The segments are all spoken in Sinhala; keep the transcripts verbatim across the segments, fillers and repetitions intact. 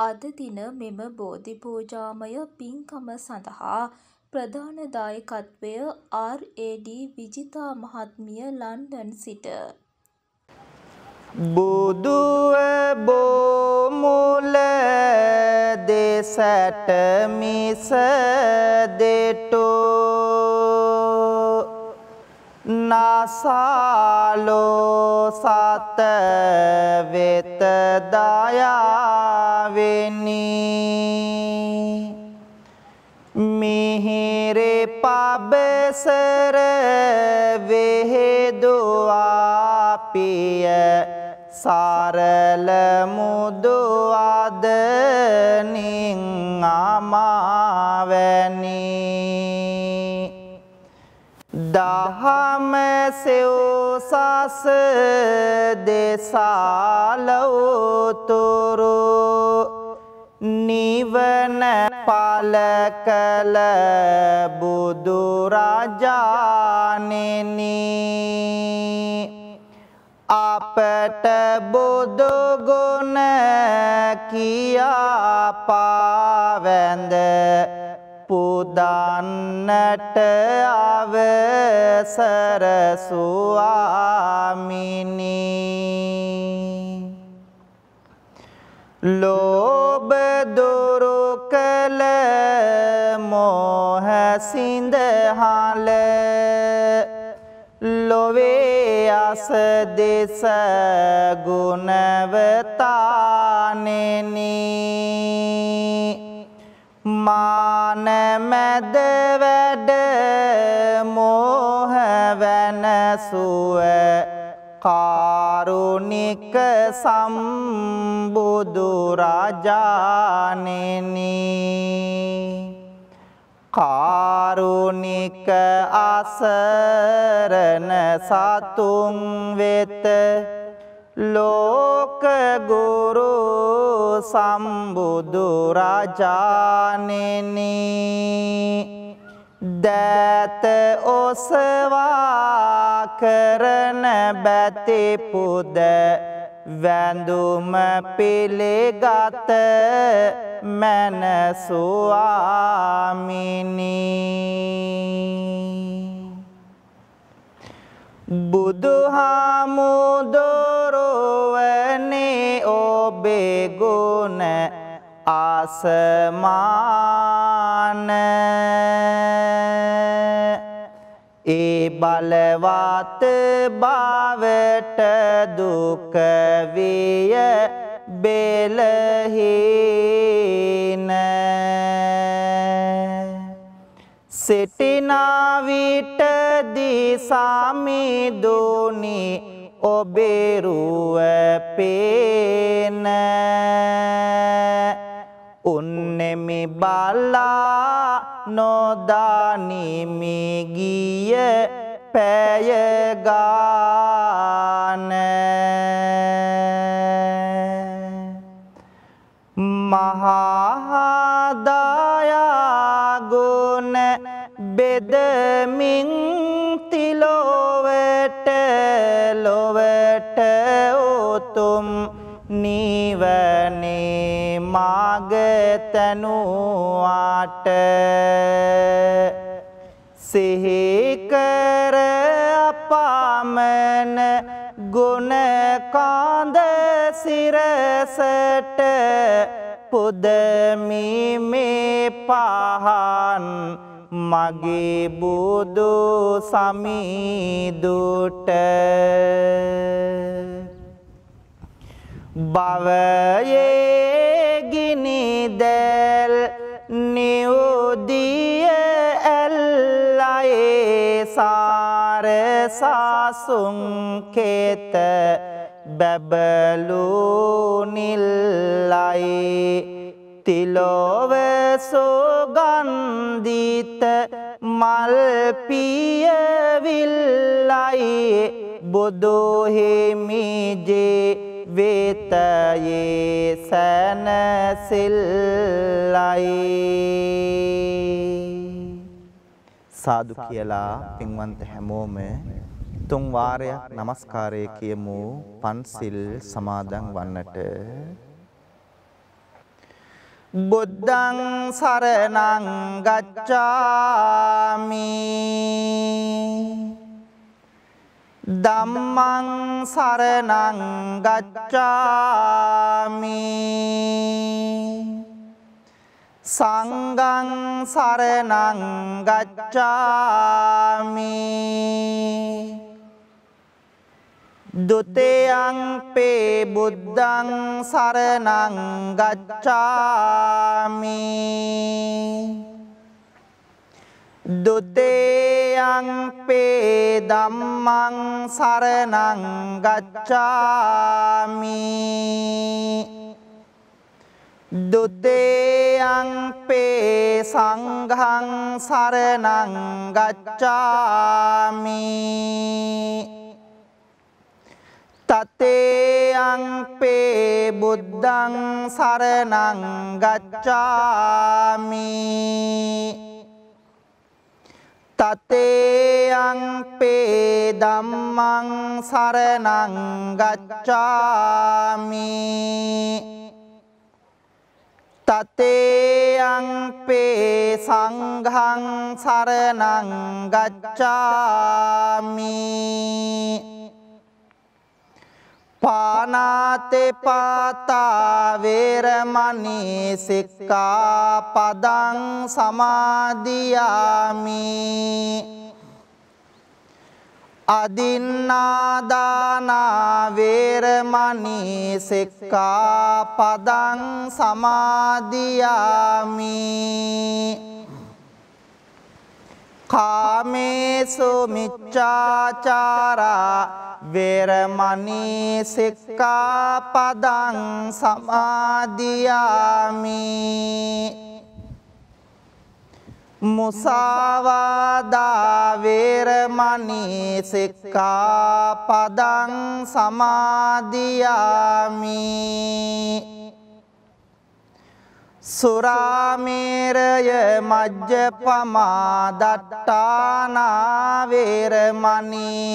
අද දින මෙම බෝධි පූජාමය පින්කම සඳහා ප්‍රධාන දායකත්වය ආර් ඒ ඩී විජිතා මහත්මිය ලන්ඩන් සිට බුදුව බොමුල දෙසට මිස දෙටෝ නසාලෝ සත වෙත දයාවෙනි මිහිරි පබසර වෙහෙදුවා පිය සරල මුදු අදනින් අමාවැනි දහම සෙව්සස දෙසාලවතුරු නිවන පල කළ බුදුරජාණෙනි අපට බුදු ගුණ කියා පාවැඳ පුදන්නට අවසර ස්වාමිනි ලෝභ දුරු කළ මෝහ සිඳහල ලොවේ අස දෙස ගුණවතානෙනි මාන මැද වැඩ මෝහ වෙනසුව කාරුණික සම්බුදු රජාණෙනි කාරුණික අසරණ සතුන් වෙත ලෝක ගුරු සම්බුදු රජාණෙනි දත ඔසවා කරන බැති පුද වැඳුම පිළිගත මන ස්වාමිනි බුදුහාමුදුරුවනේ ඔබේ ගුණ ආසමාන ඒ බලවත් බවට දුක විය බෙලහීන සිටිනා විටදී සමිඳුනි ඔබේ රුව පේන උන්නෙමි බලා නොදානිමි ගිය පැය ගාන මහා දයා ගුණ බෙදමින් තිලොවට ලොවට උතුම් නිවනේ මාග තනුවාට සිහි කර අපමණ ගුණ කාන්ද සිරසට පුදමි මේ පහන් මගේ බුදු සමිඳුට භවයේ ගිනි දැල් නියුදිය ඇල්ලයේ සාර සාසුන් කෙත බබලු නිල්ලයි තිලොව සුගන්ධිත මල් පියවිල්ලයි බුදු හිමිජේ වේතයේ සැනසෙල්ලයි සාදු කියලා පින්වන්ත හැමෝම තුන් වාරයක් নমස්කාරය කියමු පන්සිල් සමාදන් වන්නට බුද්ධං සරණං ගච්ඡාමි ධම්මං සරණං ගච්ඡාමි සංඝං සරණං ගච්ඡාමි ဒုတိယံ පේ බුද්ධං සරණං ගච්ඡාමි ဒုတိယံ පේ ධම්මං සරණං ගච්ඡාමි ဒုတိယံ පේ සංඝං සරණං ගච්ඡාමි තතේයං පේ බුද්ධං සරණං ගච්ඡාමි තතේයං පේ ධම්මං සරණං ගච්ඡාමි තතේයං පේ සංඝං සරණං ගච්ඡාමි පානාතේ පාතා වේරමණී සික්ඛාපදං සමාදියාමි අදින්නාදානා වේරමණී සික්ඛාපදං සමාදියාමි කාමේසු මිච්ඡාචාරා වේරමණී සික්ඛාපදං සමාදියාමි මුසාවාදා වේරමණී සික්ඛාපදං සමාදියාමි සුරාමේරය මජ්ජපමා දට්ඨානා වේරමණී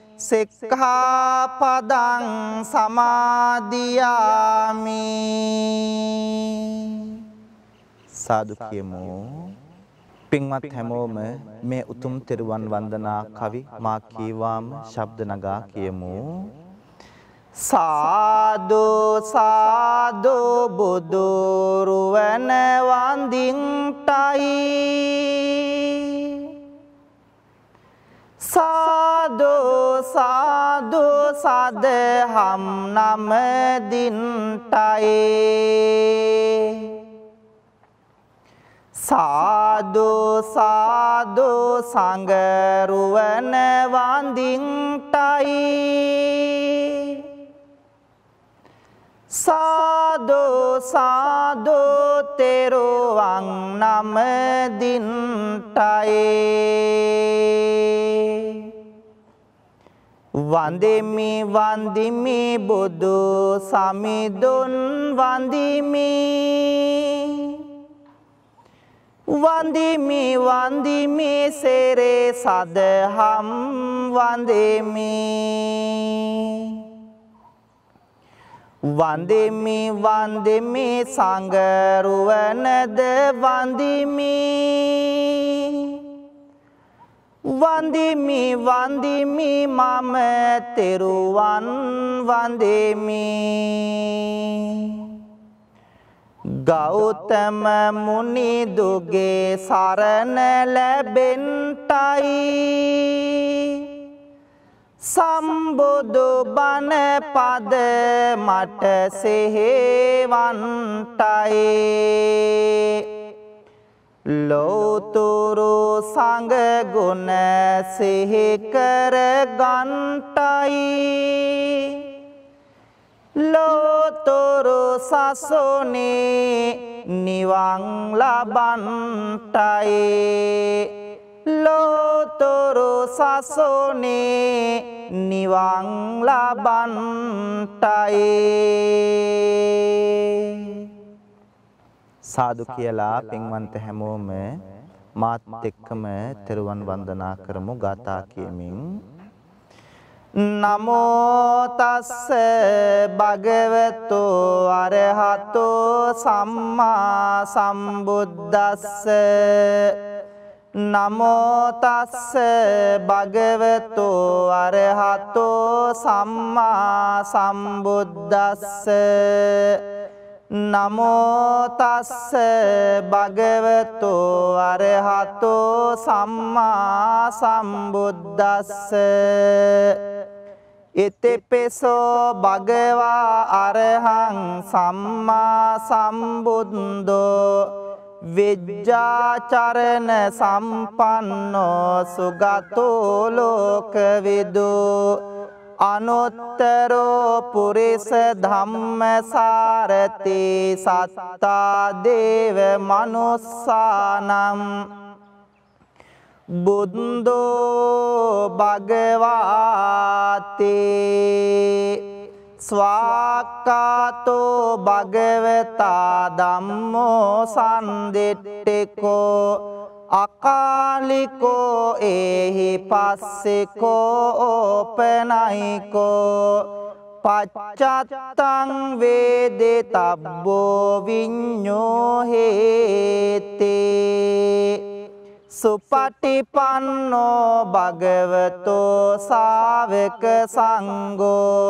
සික්ඛාපදං සමාදියාමි සාදු කියමු පින්වත් හැමෝම මේ උතුම් තෙරුවන් වන්දනා කවි මා කීවාම ශබ්ද නගා කියමු සාදු සාදු බුදුරුවන වන්දින්ටයි සාදු සාදු සදහම් නමදින්ටයි සාදු සාදු සංගරුවන වන්දින්ටයි සාදු සාදු තෙරුවන් නමදින්ටයි වන්දිමි වන්දිමි බුදු සමිඳුන් වන්දිමි වන්දිමි වන්දිමි සෙරේ සදහම් වන්දිමි වන්දිමි වන්දිමි සංගරුවනද වන්දිමි වන්දිමි වන්දිමි මම තෙරුවන් වන්දිමි ගෞතම මුනි දුගේ සරණ ලැබෙන්ටයි සම්බුදු බණ පද මට සෙහෙවන්ටයි ලෝතුරු සංඝ ගුණ සිහි කර ගන්ටයි ලෝතුරු සසුනේ නිවන් ලබන්ටයි ලෝතුරු සසුනේ නිවන් ලබන්ටයි සාදු කියලා පින්වන්ත හැමෝම මාත් එක්කම තෙරුවන් වන්දනා කරමු ගාථා කියමින් නමෝ තස්ස භගවතු අරහතෝ සම්මා සම්බුද්දස්ස නමෝ තස්ස භගවතු අරහතෝ සම්මා සම්බුද්දස්ස නමෝ තස්ස භගවතු අරහතෝ සම්මා සම්බුද්දස්ස ඉතිපිසෝ භගවා අරහං සම්මා සම්බුද්දෝ විජ්ජාචරණ සම්පන්නෝ සුගතෝ ලෝකවිදු අනුත්තරෝ පුරිස ධම්මසාරති සත්තා දේව මනුස්සානම් බුද්දෝ භගවාති ස්වාක්ඛාතෝ භගවතා ධම්මෝ සම්දිට්ඨිකෝ අකාලිකෝ ඒහි පස්සිකෝ ඕපනයිකෝ පච්චත්තං වේදිතබ්බෝ විඤ්ඤෝ හේති සුපටිපන්නෝ භගවතෝ ශාවක සංඝෝ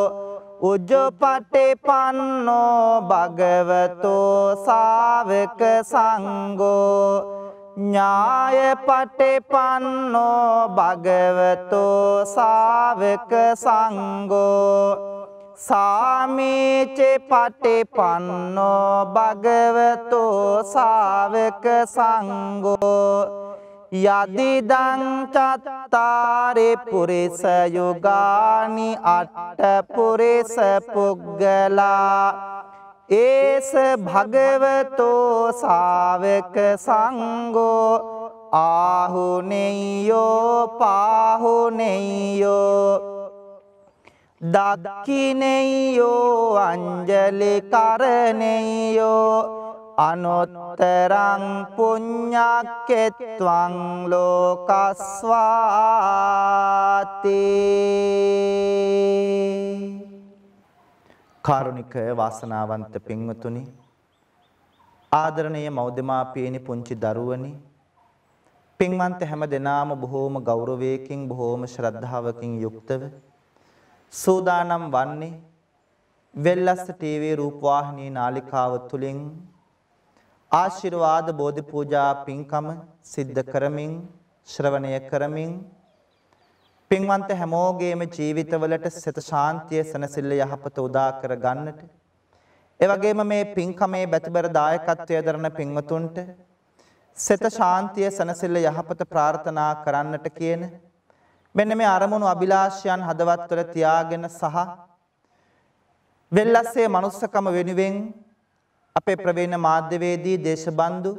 උජ්ජපටිපන්නෝ භගවතෝ ශාවක සංඝෝ ඥායපටිපන්නෝ භගවතෝ ශාවක සංඝෝ සාමීච පටිපන්නෝ භගවතෝ ශාවක සංඝෝ යදිදං චත්තාරි පුරිස යුගානි අට්ඨ පුරිස පුග්ගලා ඒස භගවතෝ ශාවක සංඝෝ ආහුනේයෝ පාහුනේයෝ දක්ඛිනේයෝ අංජලි කරණේයෝ අනුත්තරං පුඤ්ඤක්කෙත්වං ලෝකස්වාති කාරුණික වාසනාවන්ත පින්වතුනි ආදරණීය මව්දෙමාපියනි පුංචි දරුවනි පින්වන්ත හැම දෙනාම බොහෝම ගෞරවයකින් බොහෝම ශ්‍රද්ධාවකින් යුක්තව සූදානම් වන්නේ වෙල්ලස්ස ටීවී රූපවාහිනී නාලිකාව තුලින් ආශිර්වාද බෝධි පූජා පින්කම සිද්ධ කරමින් ශ්‍රවණය කරමින් පින්වන්ත හැමෝගේම ජීවිතවලට සිත ශාන්තිය සනසිල්ල යහපත උදා කර ගන්නට ඒ වගේම මේ පින්කමේ බැතිබර දායකත්වයේ දරන පින්වතුන්ට සිත ශාන්තිය සනසිල්ල යහපත ප්‍රාර්ථනා කරන්නට කියන මෙන්න මේ අරමුණු අභිලාෂයන් හදවත් කර තියාගෙන සහ වෙල්ලස්සේ මනුස්සකම වෙනුවෙන් අපේ ප්‍රවීණ මාධ්‍යවේදී දේශබන්දු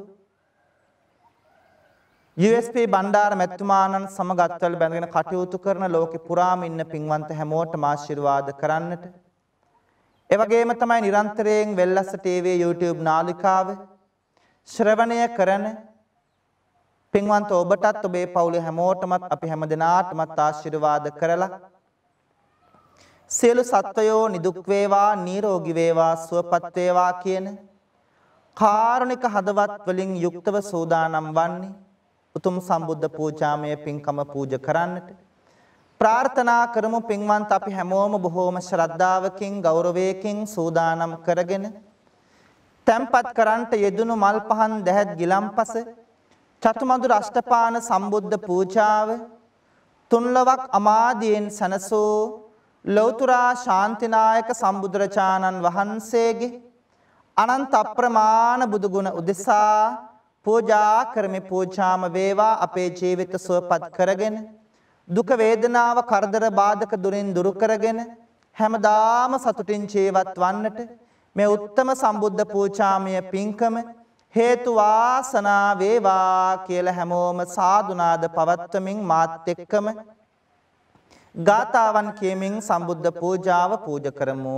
යූ එස් පී බණ්ඩාර මැතිතුමාණන් සමග අත්වල බැඳගෙන කටයුතු කරන ලෝකෙ පුරාම ඉන්න පින්වන්ත හැමෝටම ආශිර්වාද කරන්නට ඒ වගේම තමයි නිරන්තරයෙන් වෙල්ලස්ස ටීවී YouTube නාලිකාව ශ්‍රවණය කරන පින්වන්ත ඔබටත් ඔබේ පවුලේ හැමෝටමත් අපි හැමදෙනාටමත් ආශිර්වාද කරලා සියලු සත්වයෝ නිදුක් වේවා නිරෝගී වේවා සුවපත් වේවා කියන කාරුණික හදවත් වලින් යුක්තව සෝදානම් වන්නේ උතුම් සම්බුද්ධ පූජාමය පින්කම පූජ කරන්නට ප්‍රාර්ථනා කරමු පින්වන්ත අපි හැමෝම බොහෝම ශ්‍රද්ධාවකින් ගෞරවයකින් සෝදානම් කරගෙන තැන්පත් කරන්ට යෙදුණු මල් පහන් දැහැත් ගිලම්පස චතුමදුර අෂ්ටපාන සම්බුද්ධ පූජාව තුන්ලවක් අමාදියෙන් සනසෝ ලෞතුරා ශාන්තිනායක සම්බුදුරජාණන් වහන්සේගේ අනන්ත අප්‍රමාණ බුදුගුණ උදෙසා පූජා කරමි පූජාම වේවා අපේ ජීවිත සුවපත් කරගෙන දුක වේදනාව කරදර බාධක දුරින් දුරු කරගෙන හැමදාම සතුටින් ජීවත් වන්නට මේ උත්තම සම්බුද්ධ පූජාමය පින්කම හේතු වාසනා වේවා කියලා හැමෝම සාදුනාද පවත්වමින් මාත් එක්කම ගාතාවන් කියමින් සම්බුද්ධ පූජාව පූජ කරමු.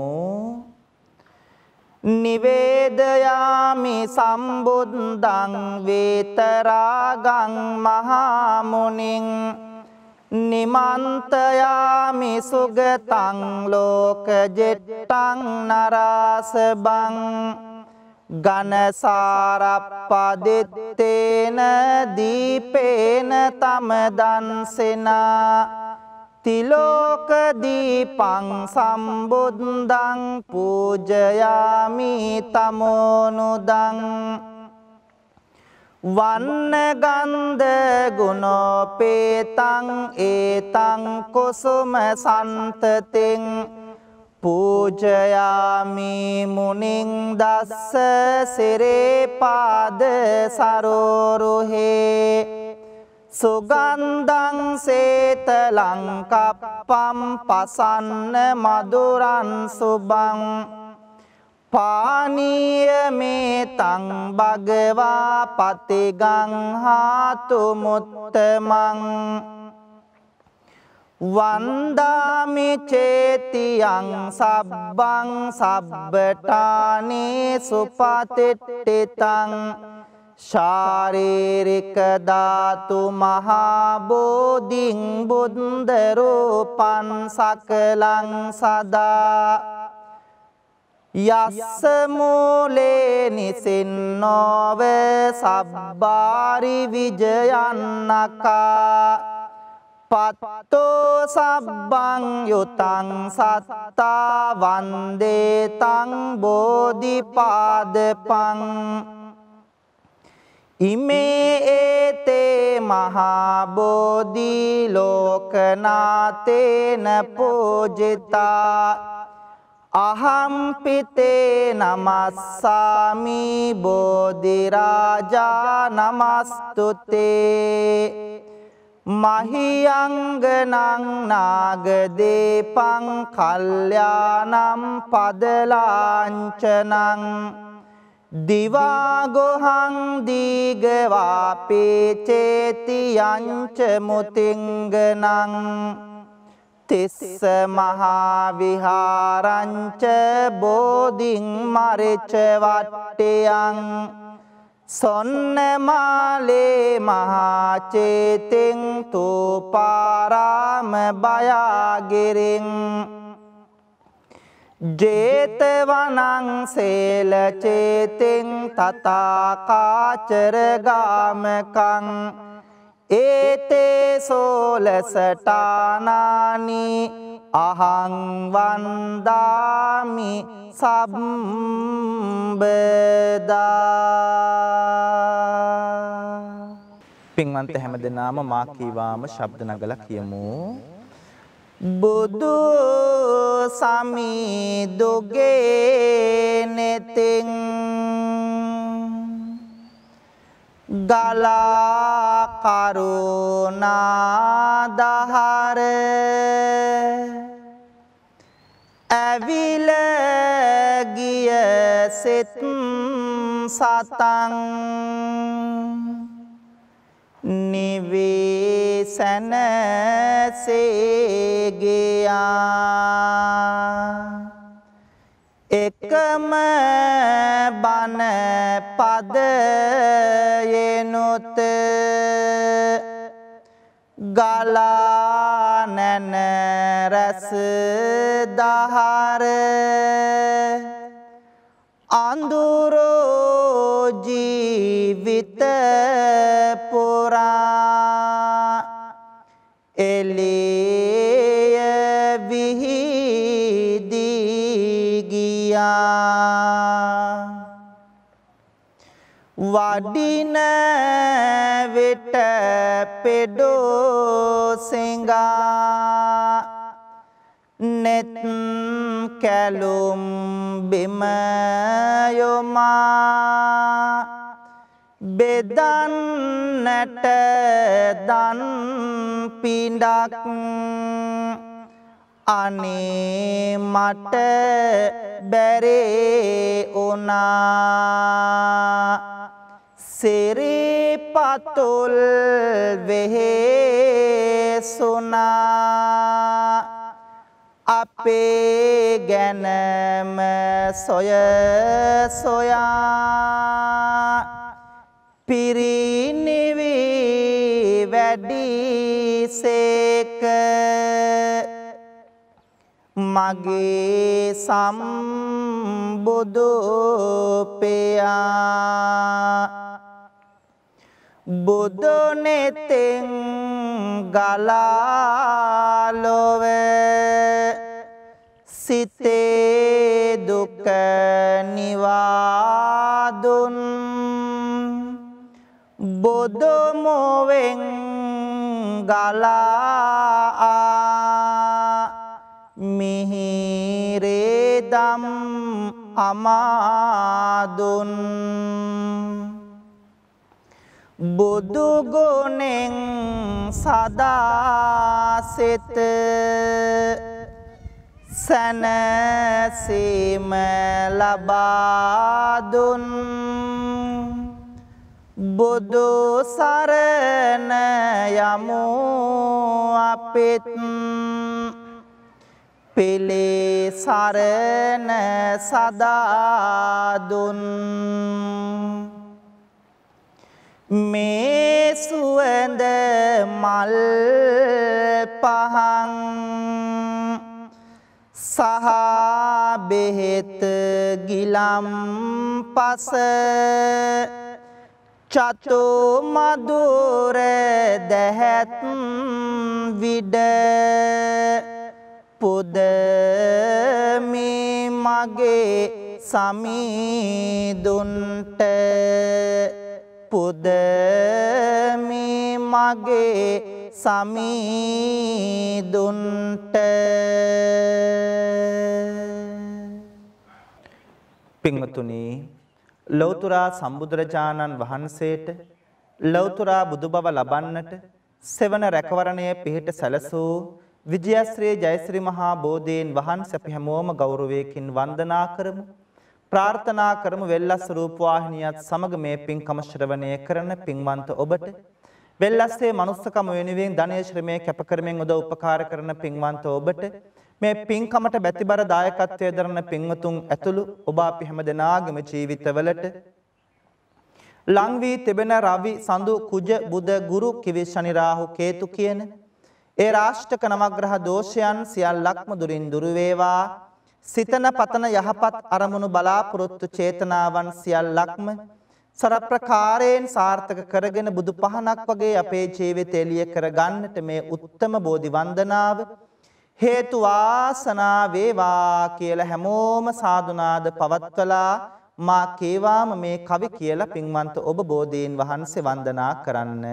නිවේදයාමි සම්බුද්ධං වේතරාගං මහා මුනිං නිමන්තයාමි සුගතං ලෝක ජෙට්ටං නරාසබං ගනසාරප්පදිත්තේන දීපේන තමදන්සෙනා තිලෝක දීපං සම්බුද්ධං පූජයාමි තමෝනුදං වන්න ගන්ධ ගුණෝපේතං ඒතං කුසුම සන්තතින් පූජයාමි මුනිං දස්ස සිරේ පාද සරෝරුහේ සුගන්ධං සේතලං කප්පම් පසන්න මధుරං සුබං පානීයමේතං භගවා පතිගං හාතු මුත්තමං වන්දාමි චේතියං සබ්බං සබ්බටානේ සුපතිට්ඨිතං ශාරීරික ධාතු මහා බෝධිං බුද්ධ රූපං සකලං සදා යස්ස මූලේ නිසින්නෝව සබ්බාරි විජයන්නකා පත්තෝ සබ්බං යුතං සත්තා වන්දේතං බෝධිපාදපං ඉමේ ඒතේ මහා බෝධි ලෝකනාතේන පූජිතා අහම්පිතේ නමස්සාමි බෝධිරාජා නමස්තුතේ මහියංගනං නාගදීපං කල්යාණම් පදලාංචනං දිවාගොහං දීගවාපේ චේතියංච මුතිංගනං තිස්ස මහා විහාරංච බෝධිං මරිච වට්ටයං සොන්නමාලේ මහා චේතින් තූපාරාම බයාගිරින් ජේතවනං සේල චේතින් තථාකාචර ගාමකං ඒතේ සෝලසටානානි අහං වන්දාමි සම්බදා. පින්වන්ත හැමදෙනාම මා කීවාම ශබ්ද නගලා කියමු. බුදු සමිදුගේ නෙතින් ගලා කරුණා දහර ඇවිල ගිය සිත් සතං නිවේසන සේගයා එකම බණ පදයෙනුත ගලා නැන රස දහර අඳුරෝ ජීවිත පුරා එළිය විහිදී ගියා වඩින විට පෙඩෝ සිඟා නෙත් කැලුම් බිම යොමා බෙදන්නට දන් පිඬක් අනේ මට බැරේ උනා සිරිපතුල් වෙහෙසුනා අපේ ගැනම සොය සොයා පිරිනිවි වැඩි සේ ඒක මගේ සම්බුදු පියා බුදු නෙතෙන් ගලා ලොවේ සිතේ දුක නිවාදුන් බුදු මොවෙන් ගලා මිහිරේ දම් අමාදුන් බුදු ගුණෙන් සදා සිත සැනසීම ලබා දුන් බුදු සරණ යමු අපිත් පෙළේ සරණ සදා දුන් මේ සුවඳ මල් පහන් සහ බෙහෙත් ගිලම් පස චතු මధుර දැහැත් විඩ පුද මේ මගේ සමීදුන්ට පුද මේ මගේ සමීදුන්ට පින්වතුනි ලෞතර සම්බුදුරජාණන් වහන්සේට ලෞතර බුදු බව ලබන්නට සෙවන රැකවරණය පිහිට සැලසූ විජයශ්‍රී ජයශ්‍රී මහා බෝධීන් වහන්සේ අපි හැමෝම ගෞරවයෙන් වන්දනා කරමු ප්‍රාර්ථනා කරමු වෙල්ලස් රූපවාහිනියත් සමග මේ පින්කම ශ්‍රවණය කරන පින්වන්ත ඔබට වෙල්ලස්සේ මනුස්සකම වෙනුවෙන් ධනය ශ්‍රමයේ කැප කරමින් උදව් උපකාර කරන පින්වන්ත ඔබට මේ පින්කමට බැතිබර දායකත්වයේ දරන පින්වතුන් ඇතුළු ඔබ අපි හැම දෙනාගේම ජීවිතවලට ලං වී තිබෙන රවි සඳු කුජ බුද ගුරු කිවි ශනි රාහු කේතු කියන ඒ රාෂ්ටක නවග්‍රහ දෝෂයන් සියල්ලක්ම දුරින් දුරු වේවා සිතන පතන යහපත් අරමුණු බලාපොරොත්තු චේතනාවන් සියල්ලක්ම සරප්‍රකාරයෙන් සාර්ථක කරගෙන බුදු පහනක් වගේ අපේ ජීවිතය එළිය කර ගන්නට මේ උත්තම බෝධි වන්දනාව හේතු වාසනා වේවා කියලා හැමෝම සාදුනාද පවත්වලා මා කේවාම මේ කවි කියලා පින්වන්ත ඔබ බෝධීන් වහන්සේ වන්දනා කරන්න.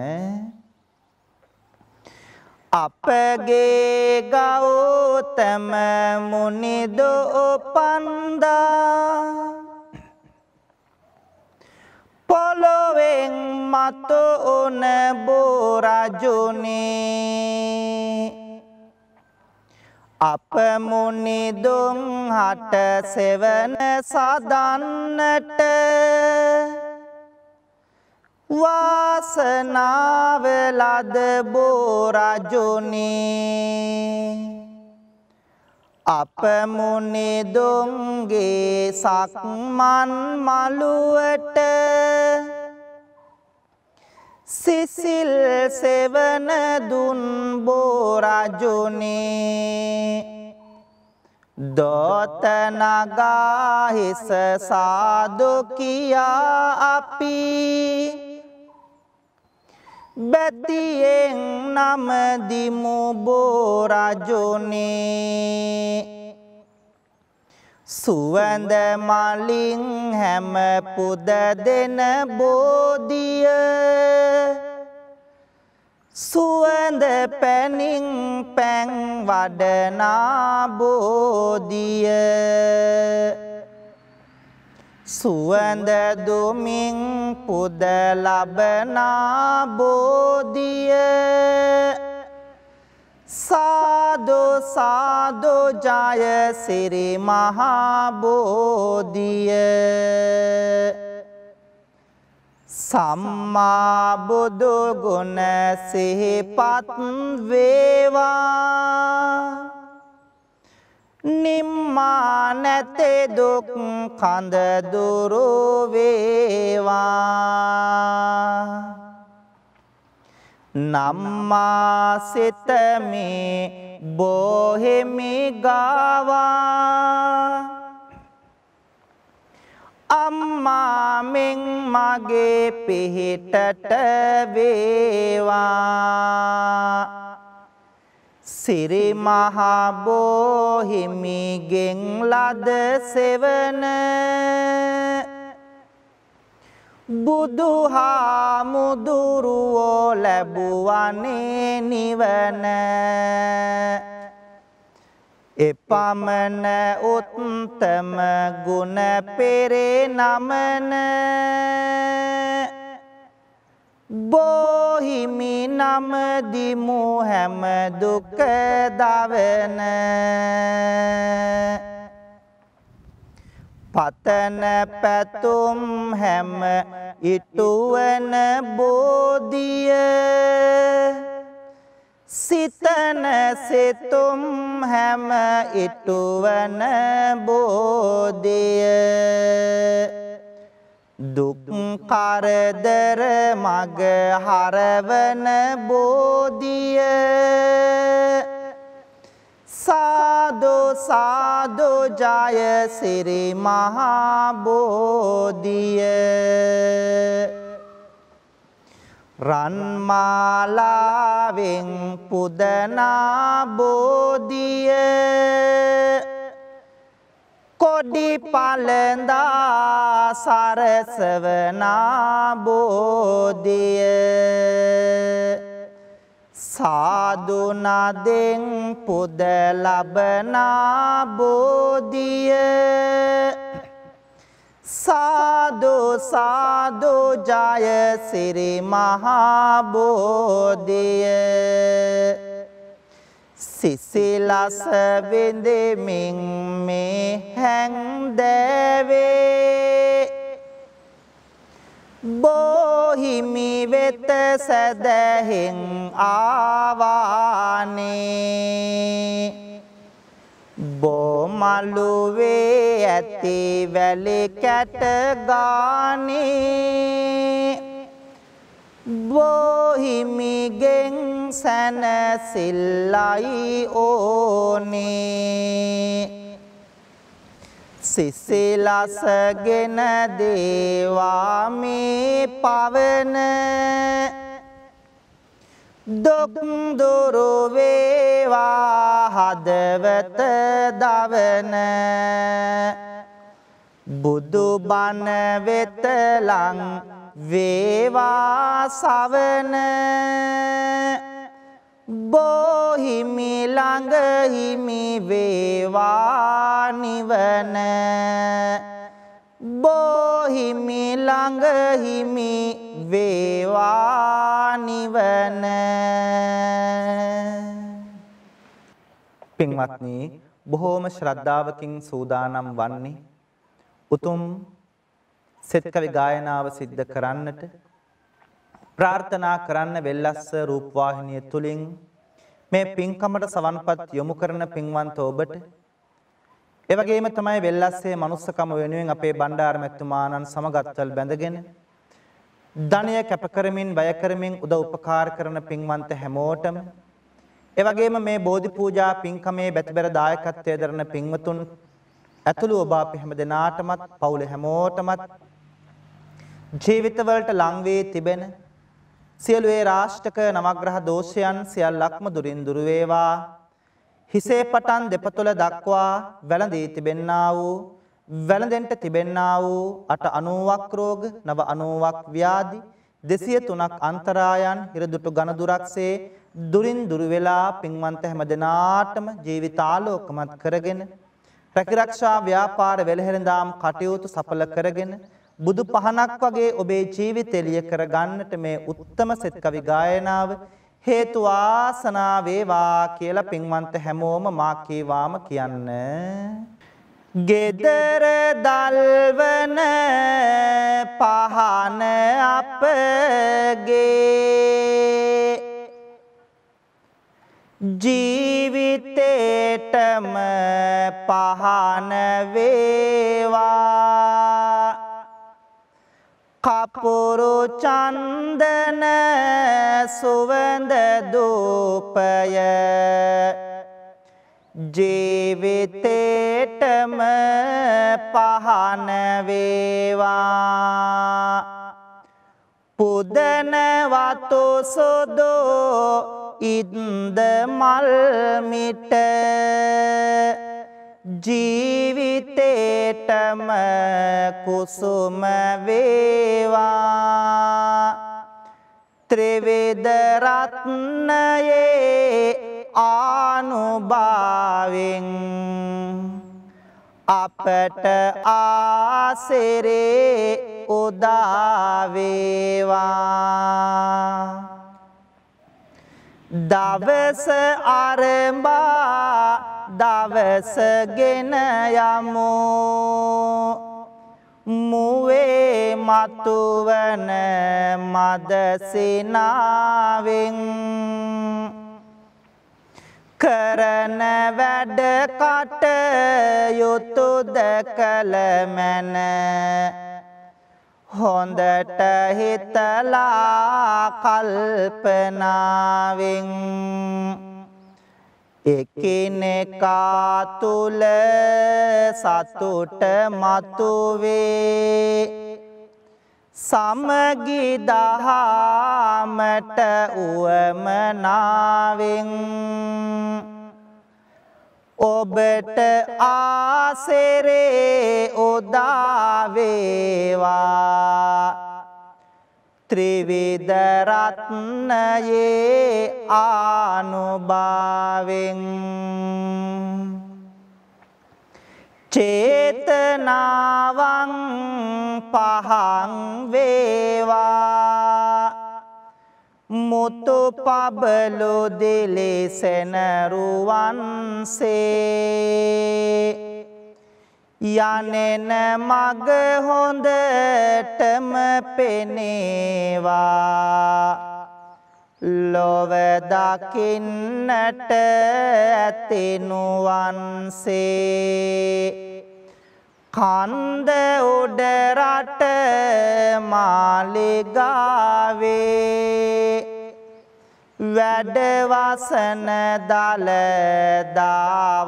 අපගේ ගෞතම මුනිදෝ පන්දා පොළොවෙන් මතු උන බෝරජුනේ අප මුනිදුන් හට සෙවන සදන්නට වාසනාව ලද බෝරජුනේ අප මුනිදුන්ගේ සක්මන් මළුවට සිසිල් සෙවන දුන් බෝරජුනේ දොත නගා හිස සාදු කියා අපි බැතියෙන් නම දිමු බෝරජුනේ සුවඳ මලින් හැම පුද දෙන බෝධිය සුවඳ පැනින් පැන් වඩනා බෝධිය සුවඳ දුමින් පුද ලබනා බෝධිය සාදු සාදු ජය සිරි මහා බෝධිය සම්මා බුදු ගුණ සිහිපත් වේවා නිම්මා නැතේ දුක් කඳ දුරු වේවා නම්මා සිත මේ බොහෙමි ගාවා අම්මා මෙන් මගේ පිහිටට වේවා සිරි මහා බෝහිමිගෙන් ලද සෙවන බුදුහාමුදුරුවෝ ලැබුවනේ නිවන එපමණ උත්තම ගුණ පෙරේ නමන බෝහිමි නමදිමු හැම දුක දවන පතන පැතුම් හැම ඉටුවන බෝධිය සිතන සිතුම් හැම ඉටුවන බෝධිය දුක් කරදර මග හරවන බෝධිය සාදු සාදු ජය සිරි මහා බෝධිය රන්මාලාවෙන් පුදනා බෝධිය කොඩි පළඳා සරසවනා බෝධිය සාදු නදෙන් පුද ලබනා බෝධිය සාදු සාදු ජය සිරි මහා බෝධිය සිසිලස විඳෙමින් මේ හැන්දෑවේ බෝහිමි වෙත සැදැහෙන් ආවානේ බෝමලුවේ ඇති වැලි කැට ගානේ බෝහිමිගෙන් සැනසිල්ලයි ඕනේ සිසිලසගෙන දේවා මේ පවන දුක් දුරු වේවා හදවත දවන බුදු බණ වෙත ලං වේවා සවන බෝහිමි ළඟ හිමි වේවා නිවන බෝහිමි ළඟ හිමි වේවා නිවන පින්වත්නි බොහෝම ශ්‍රද්ධාවකින් සූදානම් වන්නේ උතුම් සෙත් කවි ගායනාව සිද්ධ කරන්නට ප්‍රාර්ථනා කරන්න වෙල්ලස්ස රූපවාහිනිය තුලින් මේ පින්කමට සවන්පත් යොමු කරන පින්වන්ත ඔබට ඒ වගේම තමයි වෙල්ලස්සේ මනුස්සකම වෙනුවෙන් අපේ බණ්ඩාර මැතිතුමාණන් සමගත්වල් බැඳගෙන ධනය කැප කරමින් වැය කරමින් උදව් උපකාර කරන පින්වන්ත හැමෝටම ඒ වගේම මේ බෝධි පූජා පින්කමේ බැතිබර දායකත්වයේ දරන පින්වතුන් ඇතුළු ඔබ අප හැම දෙනාටමත් පවුල හැමෝටමත් ජීවිතවලට ලං වී තිබෙන සියලු ඒ රාෂ්ටක නවග්‍රහ දෝෂයන් සියල්ලක්ම දුරින් දුර වේවා හිසේ පටන් දෙපතුල දක්වා වැළඳී තිබෙන්නා වූ වැළඳෙන්ට තිබෙන්නා වූ අට අනූවක් රෝග නව අනූවක් ව්‍යාධි දෙසිය තුනක් අන්තරායන් හිරදුටු ඝන දුරක්සේ දුරින් දුර වෙලා පින්වන්ත හැම දෙනාටම ජීවිතාලෝකමත් කරගෙන රැකිරක්ෂා ව්‍යාපාර වෙළහෙළඳාම් කටයුතු සඵල කරගෙන බුදු පහනක් වගේ ඔබේ ජීවිතය එළිය කර ගන්නට මේ උත්තම සෙත් කවි ගායනාව හේතු වාසනා වේවා කියලා පින්වන්ත හැමෝම මා කීවාම කියන්න. ගෙදර දල්වන පහන අපගේ ජීවිතේටම පහන වේවා කපුරු චන්දන සුවඳ දූපය ජීවිතේටම පහන වේවා පුදන වතු සුදු ඉන්ද මල් මිට ජීවිතේටම කුසුම වේවා ත්‍රිවිධ රත්නයේ ආනුභාවෙන් අපට ආසිරේ උදා වේවා දවස ආරම්භා දවස ගෙන යමු මුවේ මතුවන මදසිනාවෙන් කරන වැඩ කටයුතුද කළ මැන හොඳට හිතලා කල්පනාවෙන් එකිනෙකා තුල සතුට මතුවේ සමගි දහමට උවමනාවෙන් ඔබට ආසිරේ උදා වේවා ත්‍රිවිධ රත්නයේ ආනුභාවෙන් චේතනාවං පහං වේවා මුතු පබලු දිලිසෙන රුවන්සේ යනෙන මග හොඳටම පෙනේවා ලොව දකින්නට ඇතිනුවන්සේ කන්ද උඩ රට මාලිගාවේ වැඩවසන දළදා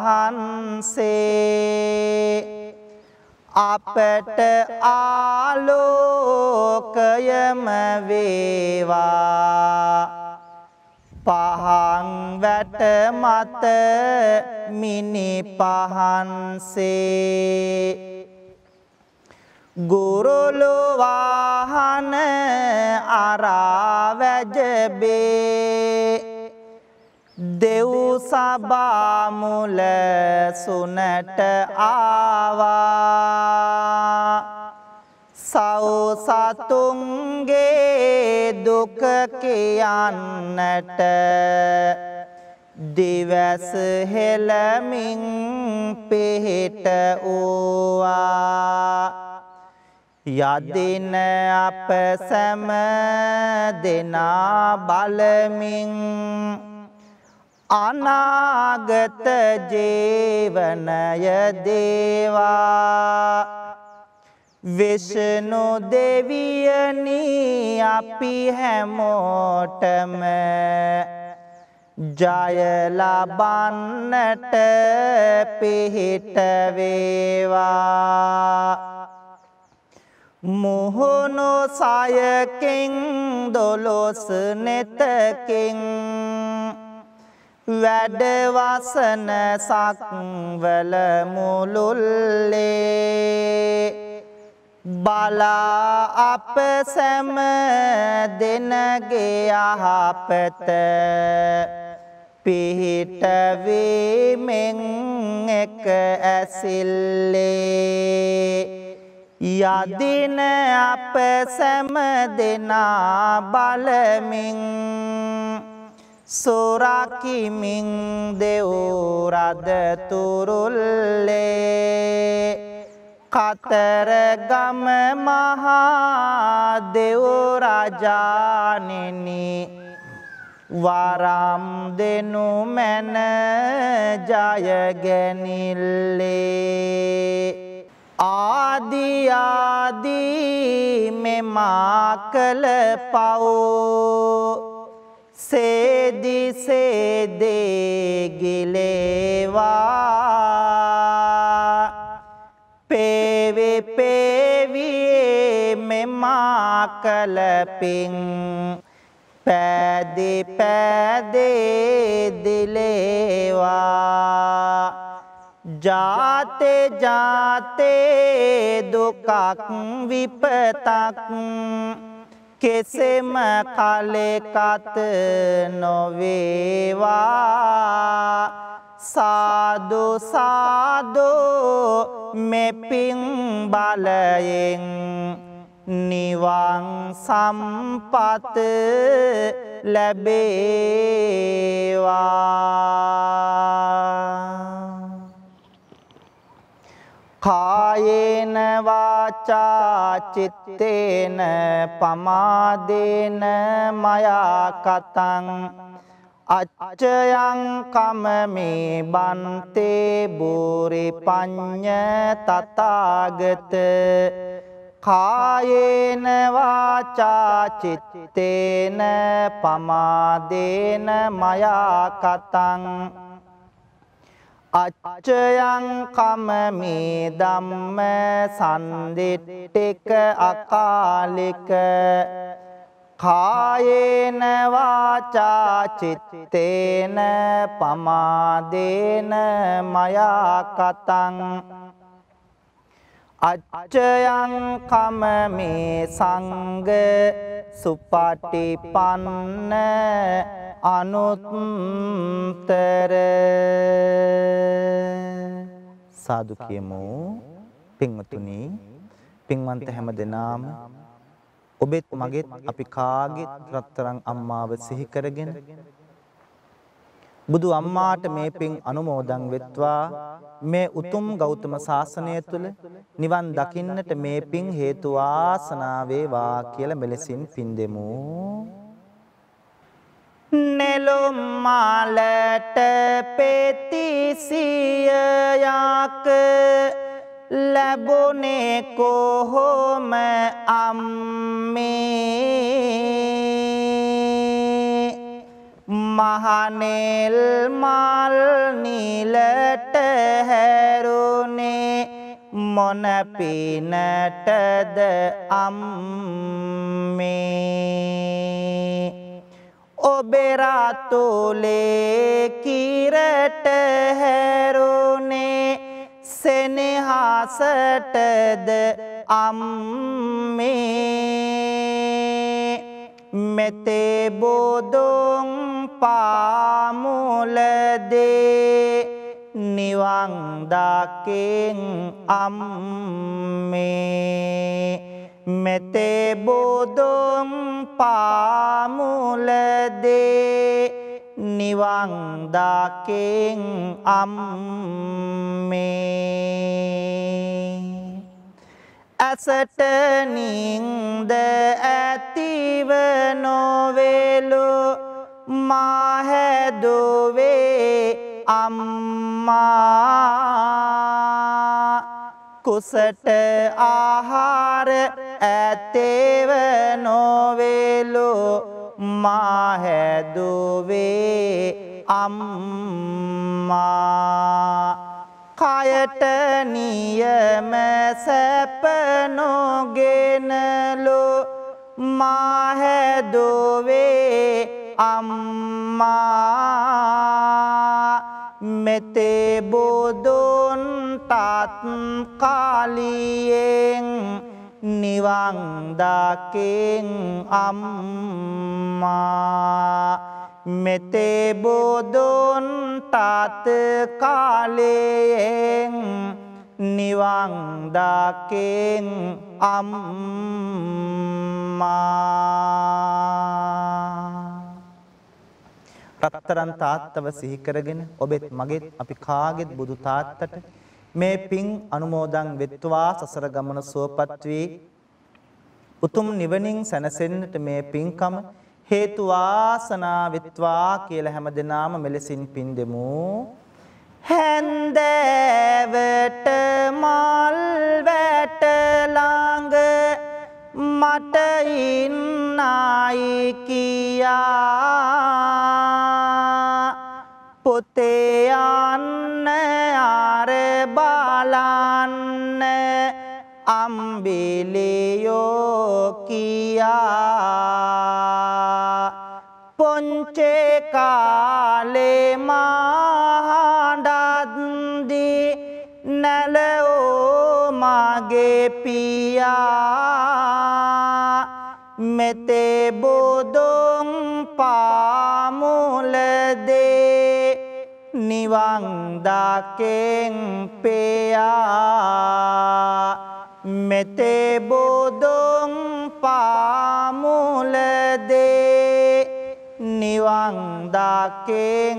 වහන්සේ අපට ආලෝකයම වේවා පහන් වැට මත මිනි පහන්සේ ගුරුලු වාහන අරා වැජබේ දෙව් සභා මුල සුනට ආවා සව් සතුන්ගේ දුක කියන්නට දිවස හෙළමින් පිහිට වූවා යදින අප සැම දෙනා බලමින් අනාගත ජීවනය දේවා විෂ්ණු දෙවියනි අපි හැමෝටම ජය ලබන්නට පිහිට වේවා මුහුණු සයකින් දොළොස් නෙතකින් වැඩවසන සක්වල මුළුල්ලේ බලා අප සැම දෙනගේ යහපත පිහිට වීමෙන් එක ඇසිල්ලේ යදින අප සැම දෙනා බලමින් සොරකිමින් දෙව් රද තුරුල්ලේ කතරගම මහා දෙව් රජාණෙනි වරම් දෙනු මැන ජය ගැනිල්ලේ ආදී ආදී මෙමා කළ පව් සේදි සේදේ ගිලේවා පේවි පේවි මෙමා කළ පිං පෑදි පෑදේ දිලේවා ජාතේ ජාතේ දුකක් විපතක් කෙසෙම කලෙකත නොවේවා සාදු සාදු මෙපින් බලයෙන් නිවන් සම්පත ලැබේවා කායේන වාචා චිත්තේන පමාදේන මයා කතං අච්චයං කමමේ බන්තේ බෝරි පඤ්ඤ තථාගත කායේන වාචා චිත්තේන පමාදේන මයා කතං අච්චයං කමමේ ධම්ම සම්දිට්ඨික අකාලික කායේන වාචා චිත්තේන පමාදේන මයා කතං අච්චයං කමමේ සංඝ සුපටිපන්න අනුත්තර සාදු කියමු පින්වතුනි පින්වන්ත හැම දෙනාම ඔබෙත් මගෙත් අපි කාගෙත් රත්තරන් අම්මාව සිහි කරගෙන බුදු අම්මාට මේ පින් අනුමෝදන් වෙත්වා මේ උතුම් ගෞතම සාසනය තුල නිවන් දකින්නට මේ පින් හේතු වාසනා වේවා කියලා මෙලෙසින් පින් දෙමු නෙළුම් මාලට පෙතිසියක් ලැබුණේ කොහොම අම්මේ මහනෙල් මල් නිලට හැරුණේ මොන පිනටද අම්මේ ඔබේ රාතුලේ කිරට හැරුණේ සෙනෙහසටද අම්මේ මෙතේ බෝදුන් පාමුලදේ නිවන් දකින් අම්මේ මෙතේ බෝදුන් පාමුලදේ නිවන් දකින් අම්මේ ඇසට නින්ද ඇතිව නොවේලු මා හැදුවේ අම්මා කුසට ආහාර ඇතේව නොවේලු මා හැදුවේ අම්මා කයට නියම සැප නොගෙනලු මා හැදුවේ අම්මා මෙතේ බුදුන් තත් කාලියෙන් නිවන් දකින් අම්මා මෙතේ බුදුන් තත් කාලයෙන් නිවන් දකින් අම්මා රත්තරන් තාත්තව සිහි කරගෙන ඔබෙත් මගෙත් අපි කාගෙත් බුදු තාත්තට මේ පින් අනුමෝදන් වෙත්වා සසර ගමන සුවපත් වී උතුම් නිවනින් සැනසෙන්නට මේ පින්කම හේතු වාසනා වෙත්වා කියලා හැමදෙනාම මෙලෙසින් පින් දෙමු හැන්දෑවට මල් වැට ළඟ මට ඉන්නයි කියා පොතේ යන්න අර බලන්න අම්බිලියෝ කියා පොන්චේ කාලේ මහඬද්දි නැලෝ මගේ පියා මෙතේ බුදුන් පාමුලදේ නිවන් දකින් පෙයා මෙතේ බුදුන් පාමුලදේ නිවන් දකින්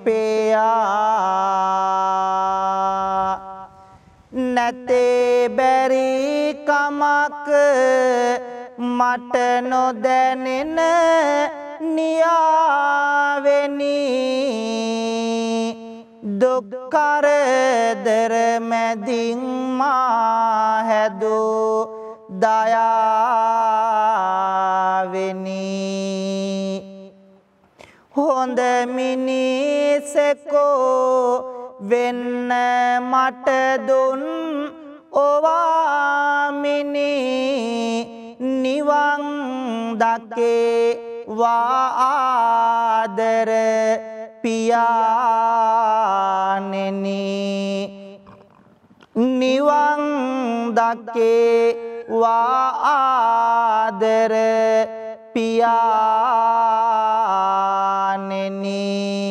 පෙයා නැතේ බැරි කමක් මට නොදැනෙන නියාවෙනි දුක් කරදර මැදින් මා හැදූ දයාවෙනි හොඳ මිනිසෙකෝ වෙන්න මට දුන් ඔවාමිනි නිවන් දකේ වාදර පියානෙනි නිවන් දකේ වාදර පියානෙනි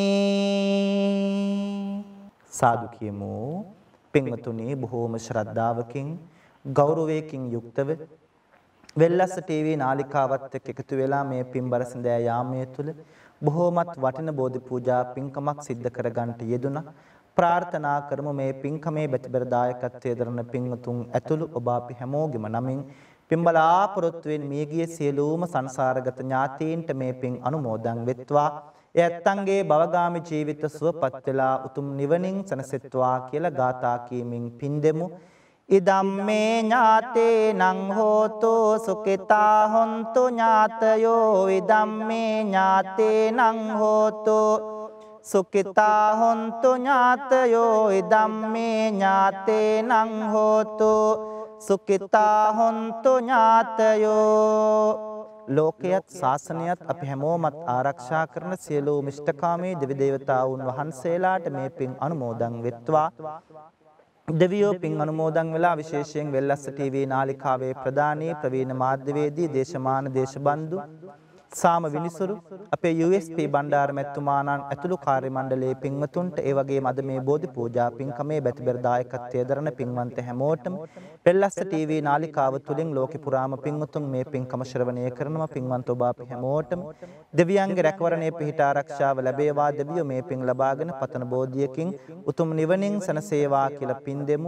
සාදු කියමු පින්වතුනි බොහෝම ශ්‍රද්ධාවකින් ගෞරවයකින් යුක්තව වෙල්ලස්ස ටීවී නාලිකාවත් එක්ක එකතු වෙලා මේ පින්බර සඳෑ යාමයේ තුල බොහෝමත් වටින බෝධි පූජා පින්කමක් සිද්ධ කරගන්නට යෙදුණා. ප්‍රාර්ථනා කරමු මේ පින්කමේ බැතිබර දායකත්වයේ දරන පින්වතුන් ඇතුළු ඔබ අපි හැමෝගෙම නමින් පින්බලාපොරොත්තුවෙන් මියගිය සියලුම සංසාරගත ඥාතීන්ට මේ පින් අනුමෝදන් වෙත්වා. ඒ ඇත්තන්ගේ භවගාමි ජීවිත සුවපත් වෙලා උතුම් නිවනින් සැනසෙත්වා කියලා ගාථා කීමින් පින් දෙමු. ඉදම්මේ ඥාතේ නං හෝතු සුඛිතා හොන්තු ඥාතයෝ ඉදම්මේ ඥාතේ නං හෝතු සුඛිතා හොන්තු ඥාතයෝ ඉදම්මේ ඥාතේ නං හෝතු සුඛිතා හොන්තු ඥාතයෝ ලෝකයත් ශාසනයත් අපි හැමෝමත් ආරක්ෂා කරන සියලුම ඉෂ්ඨකාමී දෙවි දේවතාවුන් වහන්සේලාට මේ පින් අනුමෝදන් වෙත්වා. දෙවියෝ පින් අනුමෝදන් වෙලා විශේෂයෙන් වෙල්ලස්ස ටීවී නාලිකාවේ ප්‍රධානී ප්‍රවීණ මාධ්‍යවේදී දේශමාන දේශබන්දු සාම විනිසුරු අපේ යූ එස් පී බණ්ඩාර මැතිතුමාණන් ඇතුළු කාර්ය මණ්ඩලයේ පින්වතුන්ට ඒ වගේම අද මේ බෝධි පූජා පින්කමේ බැතිබර දායකත්වයේ දරන පින්වන්ත හැමෝටම වෙල්ලස්ස ටීවී නාලිකාව තුලින් ලෝකෙ පුරාම පින්වතුන් මේ පින්කම ශ්‍රවණය කරනවා. පින්වන්ත ඔබ අපි හැමෝටම දෙවියන්ගේ රැකවරණයේ පිහිට ආරක්ෂාව ලැබේවා. දෙවියෝ මේ පින් ලබාගෙන පතන බෝධියකින් උතුම් නිවනින් සැනසේවා කියලා පින් දෙමු.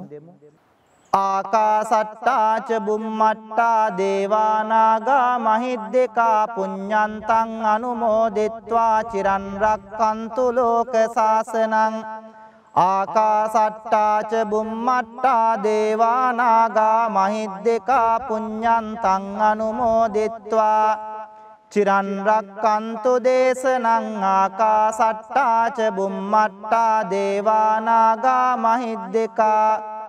ආකාසට්ටා ච බුම්මට්ටා දේවානාගා මහිද්దికා පුඤ්ඤන්තං අනුමෝදිත්වා චිරන් රක්칸තු ලෝක සාසනං ආකාසට්ටා ච බුම්මට්ටා දේවානාගා මහිද්దికා පුඤ්ඤන්තං අනුමෝදිත්වා චිරන් රක්칸තු දේශනං ආකාසට්ටා ච බුම්මට්ටා දේවානාගා මහිද්దికා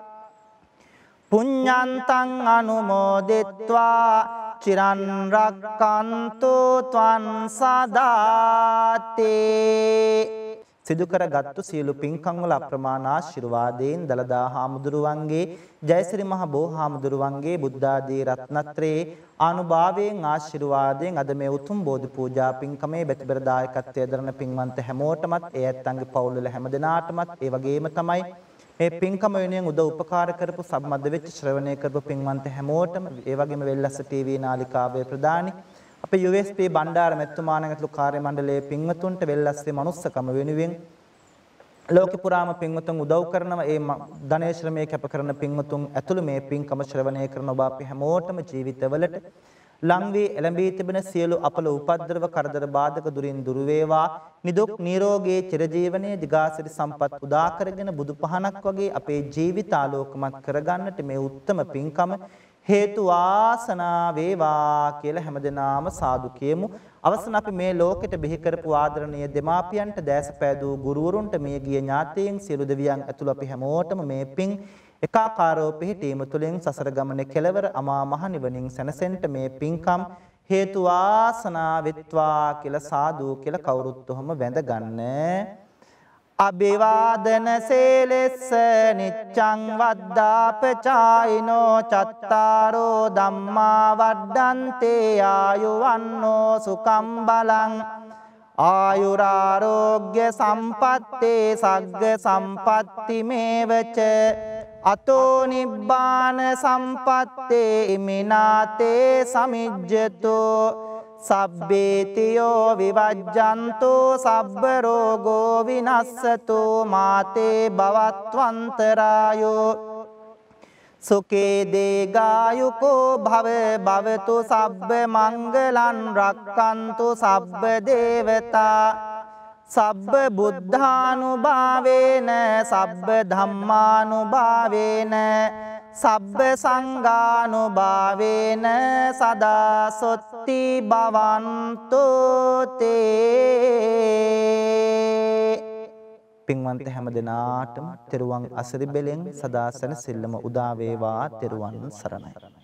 පුඤ්ඤන්තං අනුමෝදිත්වා චිරන් රක්칸තු ත්වං සදාති. සිදු කරගත්තු සියලු පින්කම් වල අප්‍රමාණ ආශිර්වාදයෙන් දලදා හාමුදුරුවන්ගේ ජයසිරි මහ බෝ හාමුදුරුවන්ගේ බුද්ධ ආදී රත්නත්‍රයේ ආනුභාවයෙන් ආශිර්වාදයෙන් අද මේ උතුම් බෝධි පූජා පින්කමේ බැතිබර දායකත්වයේ දරන පින්වන්ත හැමෝටමත් ඒ ඇත්තන්ගේ පවුල් වල හැම දෙනාටමත් ඒ වගේම තමයි මේ පින්කම වෙනුවෙන් උදව් උපකාර කරපු සම්බන්ධ වෙච්ච ශ්‍රවණය කරපු පින්වන්ත හැමෝටම ඒ වගේම වෙල්ලස්ස ටීවී නාලිකාවේ ප්‍රධානි අපේ යූ එස් පී බණ්ඩාර මැතිතුමාණන් ඇතුළු කාර්ය මණ්ඩලයේ පින්වතුන්ට වෙල්ලස්සේ මනුස්සකම වෙනුවෙන් ලෝකෙ පුරාම පින්වතුන් උදව් කරනවා. ඒ ධනේ ශ්‍රමයේ කැප කරන පින්වතුන් ඇතුළු මේ පින්කම ශ්‍රවණය කරන ඔබ අපි හැමෝටම ජීවිතවලට ලං වී එළඹී තිබෙන සියලු අපල උපද්‍රව කරදර බාධක දුරින් දුර වේවා. නිදුක් නිරෝගී චිරජීවනයේ දිගාසිරි සම්පත් උදා කරගෙන බුදු පහනක් වගේ අපේ ජීවිත ආලෝකමත් කරගන්නට මේ උත්තම පින්කම හේතු වාසනා වේවා කියලා හැමදෙනාම සාදු කියමු. අවසන් අපි මේ ලෝකෙට බිහි කරපු ආදරණීය දෙමාපියන්ට දැස පෑදූ ගුරුවරුන්ට මේ ගිය ඥාතීන් සියලු දෙවියන් ඇතුළු අපි හැමෝටම මේ පින් එකාකාරව පිහිටීම තුළින් සසර ගමනේ කෙලවර අමා මහ නිවනින් සැනසෙන්න මේ පින්කම් හේතු වාසනා වෙත්වා කියලා සාදු කියලා කවුරුත් ඔහම වැඳ ගන්න. අභිවාදන සීලස්ස නිච්ඡං වද්දාපචායිනෝ චත්තාරෝ ධම්මා වඩ්ඩන්තේ ආයුවන්නෝ සුඛං බලං ආයුරාරෝග්‍ය සම්පත්තේ සග්ග සම්පatti මේවච අතෝ නිබ්බාන සම්පත්තේ ඉමිනාතේ සමිජ්ජතෝ සබ්බේතියෝ විවජ්ජන්තෝ සබ්බ රෝගෝ විනස්සතෝ මාතේ භවත්වන්තරායෝ සුඛේ දේගායුකෝ භව භවතු සබ්බ මංගලං රක්칸තු සබ්බ දේවතා සබ්බ බුද්ධානුභාවේන සබ්බ ධම්මානුභාවේන සබ්බ සංඝානුභාවේන සදා සොත්ති භවන්තු තේ. පින්වන්ත හැම දිනාටම තෙරුවන් අසරි බෙලෙන් සදා සැනසෙල්ලම උදා වේවා. තෙරුවන් සරණයි.